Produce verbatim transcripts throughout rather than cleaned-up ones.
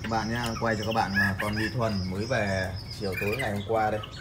các bạn nhá, quay cho các bạn mà con Nghi Thuần mới về chiều tối ngày hôm qua đây.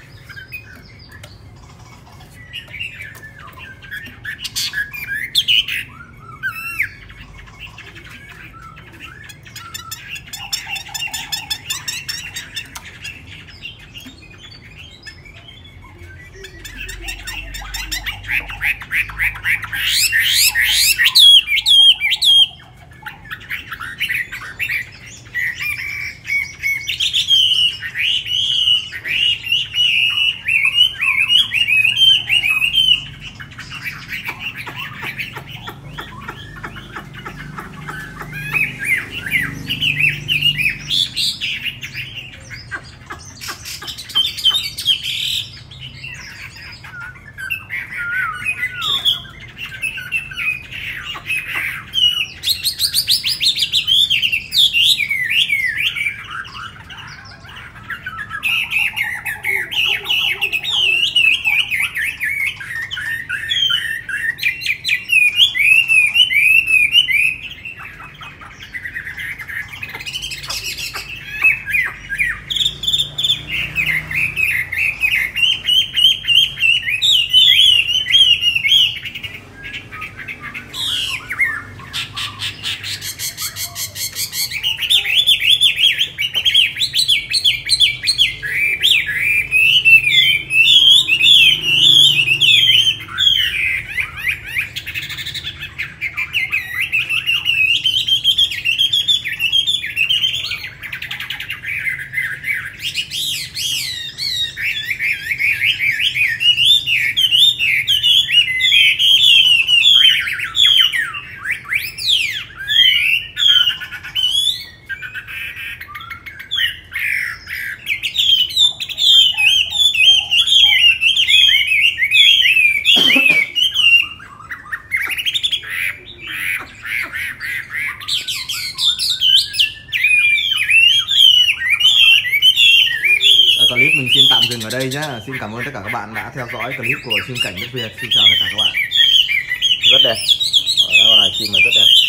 Clip mình xin tạm dừng ở đây nhá. Xin cảm ơn tất cả các bạn đã theo dõi clip của chim cảnh đất Việt. Xin chào tất cả các bạn. Rất đẹp. Đó là chim này rất đẹp.